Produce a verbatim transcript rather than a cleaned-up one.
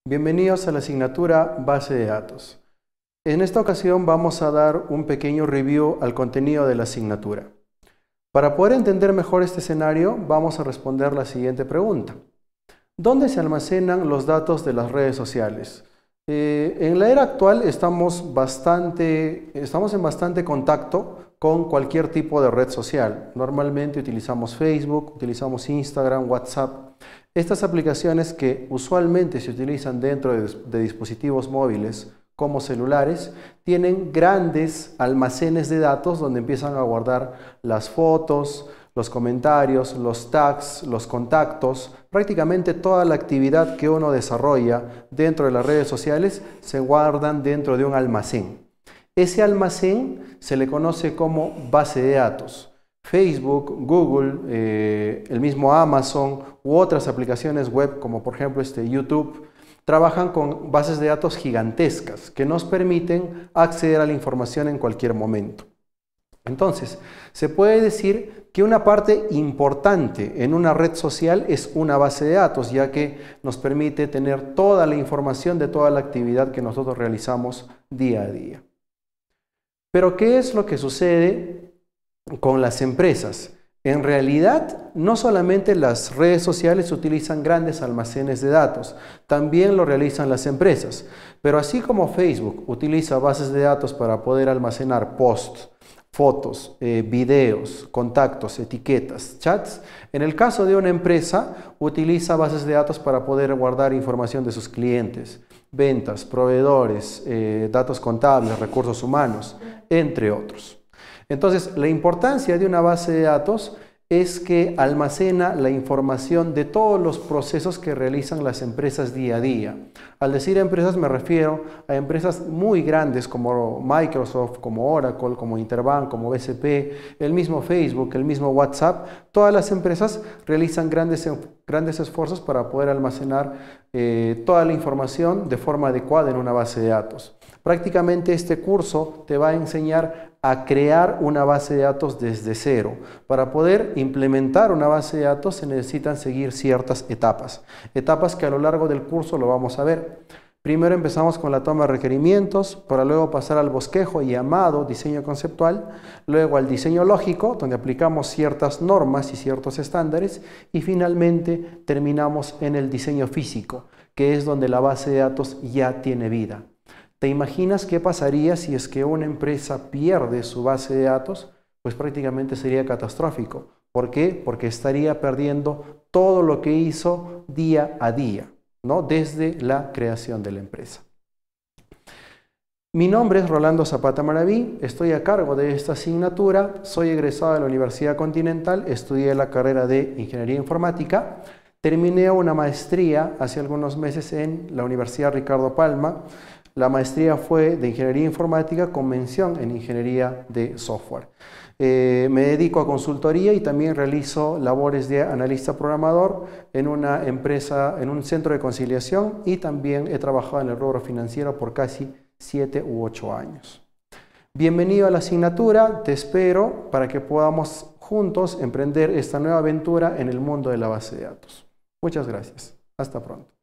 Bienvenidos a la asignatura Base de Datos. En esta ocasión vamos a dar un pequeño review al contenido de la asignatura. Para poder entender mejor este escenario, vamos a responder la siguiente pregunta. ¿Dónde se almacenan los datos de las redes sociales? Eh, en la era actual estamos, bastante, estamos en bastante contacto con cualquier tipo de red social. Normalmente utilizamos Facebook, utilizamos Instagram, WhatsApp. Estas aplicaciones que usualmente se utilizan dentro de, de dispositivos móviles como celulares, tienen grandes almacenes de datos donde empiezan a guardar las fotos, los comentarios, los tags, los contactos, prácticamente toda la actividad que uno desarrolla dentro de las redes sociales se guardan dentro de un almacén. Ese almacén se le conoce como base de datos. Facebook, Google, eh, el mismo Amazon u otras aplicaciones web como por ejemplo este YouTube, trabajan con bases de datos gigantescas que nos permiten acceder a la información en cualquier momento. Entonces, se puede decir que una parte importante en una red social es una base de datos, ya que nos permite tener toda la información de toda la actividad que nosotros realizamos día a día. Pero, ¿qué es lo que sucede con las empresas? En realidad, no solamente las redes sociales utilizan grandes almacenes de datos, también lo realizan las empresas. Pero así como Facebook utiliza bases de datos para poder almacenar posts, fotos, eh, videos, contactos, etiquetas, chats, en el caso de una empresa utiliza bases de datos para poder guardar información de sus clientes, ventas, proveedores, eh, datos contables, recursos humanos, entre otros. Entonces, la importancia de una base de datos es que almacena la información de todos los procesos que realizan las empresas día a día. Al decir empresas me refiero a empresas muy grandes como Microsoft, como Oracle, como Interbank, como B C P, el mismo Facebook, el mismo WhatsApp. Todas las empresas realizan grandes, grandes esfuerzos para poder almacenar eh, toda la información de forma adecuada en una base de datos. Prácticamente este curso te va a enseñar a crear una base de datos desde cero. Para poder implementar una base de datos se necesitan seguir ciertas etapas. Etapas que a lo largo del curso lo vamos a ver. Primero empezamos con la toma de requerimientos, para luego pasar al bosquejo y llamado diseño conceptual, luego al diseño lógico, donde aplicamos ciertas normas y ciertos estándares, y finalmente terminamos en el diseño físico, que es donde la base de datos ya tiene vida. ¿Te imaginas qué pasaría si es que una empresa pierde su base de datos? Pues prácticamente sería catastrófico. ¿Por qué? Porque estaría perdiendo todo lo que hizo día a día, ¿no? Desde la creación de la empresa. Mi nombre es Rolando Zapata Maraví, estoy a cargo de esta asignatura, soy egresado de la Universidad Continental, estudié la carrera de Ingeniería Informática, terminé una maestría hace algunos meses en la Universidad Ricardo Palma. La maestría fue de Ingeniería Informática con mención en Ingeniería de Software. Eh, me dedico a consultoría y también realizo labores de analista programador en una empresa, en un centro de conciliación, y también he trabajado en el rubro financiero por casi siete u ocho años. Bienvenido a la asignatura, te espero para que podamos juntos emprender esta nueva aventura en el mundo de la base de datos. Muchas gracias. Hasta pronto.